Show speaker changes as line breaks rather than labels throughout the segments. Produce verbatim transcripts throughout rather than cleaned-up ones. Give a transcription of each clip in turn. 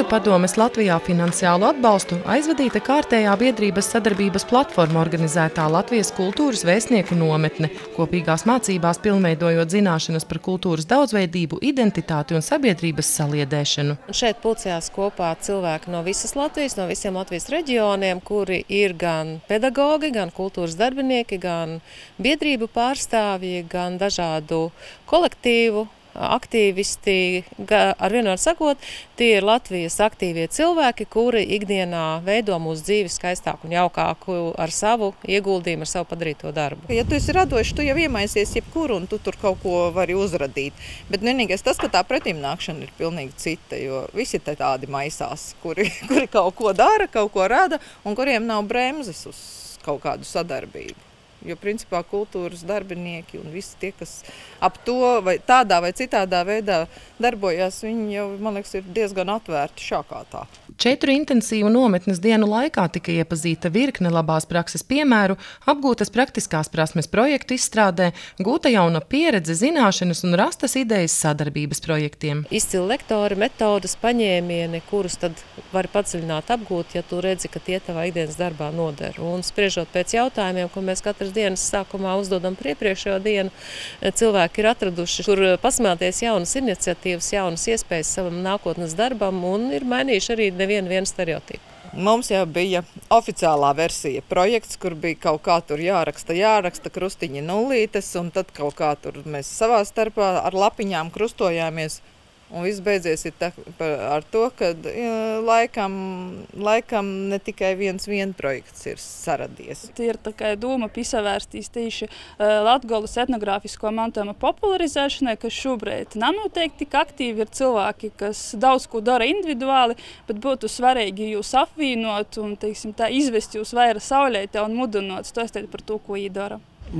padomes Latvijā finansiālu atbalstu aizvadīta kārtējā biedrības sadarbības platforma organizētā Latvijas kultūras vēstnieku nometne, kopīgās mācībās pilnveidojot zināšanas par kultūras daudzveidību, identitāti un sabiedrības saliedēšanu.
Šeit pulcējās kopā cilvēki no visas Latvijas, no visiem Latvijas reģioniem, kuri ir gan pedagogi, gan kultūras darbinieki, gan biedrību pārstāvji, gan dažādu kolektīvu aktīvisti, ar vienu var sakot, tie ir Latvijas aktīvie cilvēki, kuri ikdienā veido mūsu dzīvi skaistāku un jaukāku ar savu ieguldījumu, ar savu padarīto darbu.
Ja tu esi radošs, tu jau iemaisies jebkuru un tu tur kaut ko vari uzradīt. Bet vienīgais tas, ka tā pretimnākšana ir pilnīgi cita, jo visi te tādi maisās, kuri, kuri kaut ko dara, kaut ko rada un kuriem nav bremzes uz kaut kādu sadarbību. Jo, principā, kultūras darbinieki un visi tie, kas ap to vai tādā vai citādā veidā darbojās, viņi jau, man liekas, ir diezgan atvērti šākā tā.
Četru intensīvu nometnes dienu laikā tika iepazīta virkne labās prakses piemēru, apgūtas praktiskās prasmes projektu izstrādē, gūta jauna pieredze, zināšanas un rastas idejas sadarbības projektiem.
Izcili lektori, metodas, paņēmieni, kurus tad var padziļināt apgūt, ja tu redzi, ka tie tavā ikdienas darbā noder. Un spriežot pēc jautājumiem, ko mēs katras dienas sākumā uzdodam par iepriekšējo dienu, cilvēki ir atraduši, kur pasmēties jaunas iniciatīvas, jaunas iespējas savam nākotnes darbam un ir mainījuši arī nevienu vienu stereotipu.
Mums jau bija oficiālā versija projekts, kur bija kaut kā tur jāraksta, jāraksta krustiņi nullītes, un tad kaut kā tur mēs savā starpā ar lapiņām krustojāmies. Un viss beidzies ir tā, ar to, ka ja, laikam, laikam ne tikai viens vien projekts ir saradies.
Tie ir tā kā doma piesavērstīs tieši Latgolas etnogrāfisko mantojuma popularizēšanai, kas šobrīd nenotiek tik aktīvi, ir cilvēki, kas daudz ko dara individuāli, bet būtu svarīgi jūs apvienot un, teiksim, tā izvest jūs vairāk saulētē un mudinot stostēt par to, ko viņi dara.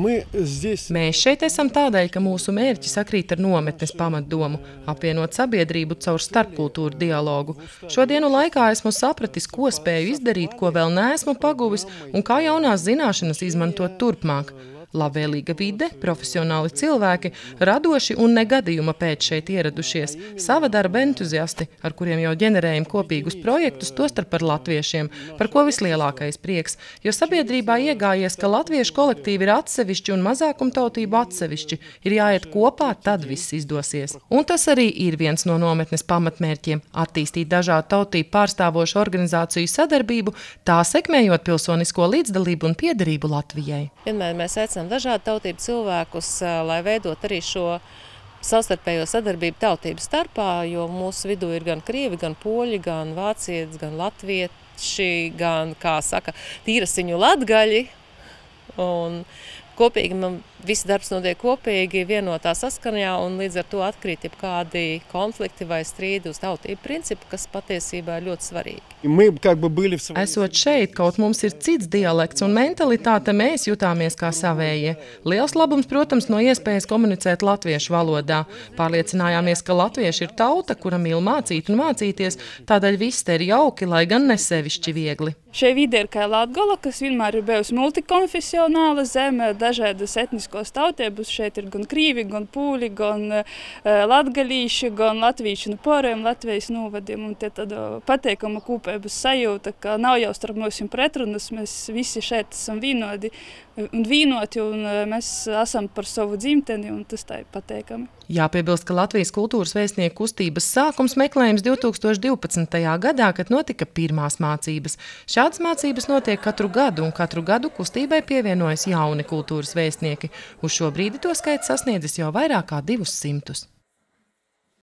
Mēs šeit esam tādēļ, ka mūsu mērķi sakrīt ar nometnes pamatdomu – apvienot sabiedrību caur starpkultūru dialogu. Šodienu laikā esmu sapratis, ko spēju izdarīt, ko vēl neesmu paguvis un kā jaunās zināšanas izmantot turpmāk. Labvēlīga vide, profesionāli cilvēki, radoši un negadījuma pēc šeit ieradušies, sava darba entuziasti, ar kuriem jau ģenerējam kopīgus projektus, tostarp par latviešiem, par ko vislielākais prieks, jo sabiedrībā iegājies, ka latviešu kolektīvi ir atsevišķi un mazākumtautību atsevišķi, ir jāiet kopā, tad viss izdosies. Un tas arī ir viens no nometnes pamatmērķiem – attīstīt dažādu tautību pārstāvošu organizāciju sadarbību, tā sekmējot pilsonisko līdzdalību un piederību Latvijai.
Vienmēr mēs aicinām dažādu tautību cilvēkus, lai veidot arī šo savstarpējo sadarbību tautību starpā, jo mūsu vidū ir gan krievi, gan poļi, gan vācietis, gan latvieši, gan, kā saka, tīrasiņu latgaļi. Un kopīgi man viss darbs notiek kopīgi, vienotā saskaņā, un līdz ar to atkrīt jebkādi konflikti vai strīdi uz tautību principu, kas patiesībā ir ļoti svarīgi.
Esot šeit, kaut mums ir cits dialekts un mentalitāte, mēs jutāmies kā savējie. Liels labums, protams, no iespējas komunicēt latviešu valodā. Pārliecinājāmies, ka latvieši ir tauta, kura mīl mācīt un mācīties, tādēļ viss te ir jauki, lai gan nesevišķi viegli.
Šai vide ir kā Latgola, kas vienmēr ir bijusi multikonfesionāla zeme, dažādas etniskos tautības. Šeit ir gan krīvi, gan pūļi, gan uh, latgalīši, gan latvieši no poriem Latvijas novadiem. Un te tāda pateikama kūpības sajūta, ka nav jau starp mums pretrunas, mēs visi šeit esam vienodi un vienoti, un mēs esam par savu dzimteni, un tas tā ir pateikami.
Jāpiebilst, ka Latvijas kultūras vēstnieku kustības sākums meklējams divtūkstoš divpadsmitajā gadā, kad notika pirmās mācības. Šādas mācības notiek katru gadu, un katru gadu kustībai pievienojas jauni kultūras vēstnieki. Uz šo brīdi to skaits sasniedzis jau vairāk kā divus simtus.